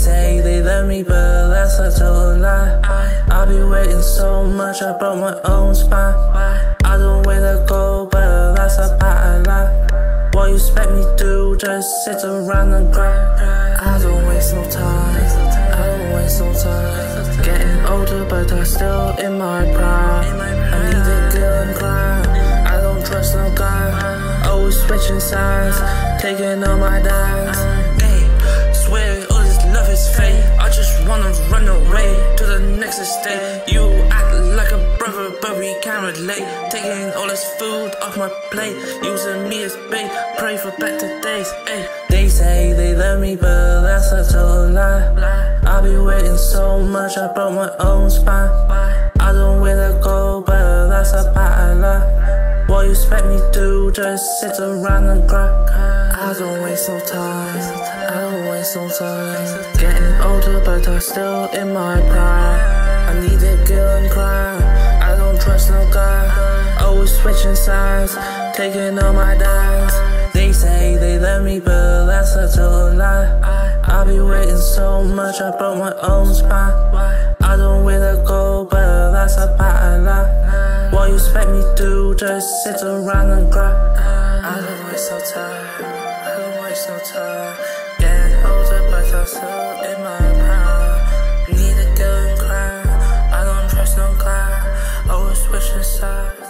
say they love me, but that's a total lie. I've been waiting so much, I broke my own spine. I don't wait to go, but that's a pattern lie. What you expect me to do, just sit around and cry. I don't waste no time, I don't waste no time. Getting older, but I'm still in my prime. I need a girl and grind, I don't trust no guy. Always switching sides, taking all my dimes. Swear all this love is fake, I just wanna run away to the next estate. You act like a brother, but we can't relate. Taking all this food off my plate, using me as bait, pray for better days. They say they love me, but that's a total lie. I've been waiting so much, I broke my own spine. I don't wait to go, but that's a pattern lie. What you expect me to do, just sit around and cry. I don't waste no time, I don't waste no time. Getting older, but I'm still in my prime. I need a girl and grind, I don't trust no guy. Always switching sides, taking all my dimes. They say they love me, but that's a total lie. I've been waiting so much, I broke my own spine. I don't wait to go, but that's a pattern lie. What you expect me to do, just sit around and cry. I don't waste no time, I don't waste no time. Getting older, but I'm still in my prime. Need a girl and cry, I don't trust no guy. Always switching sides.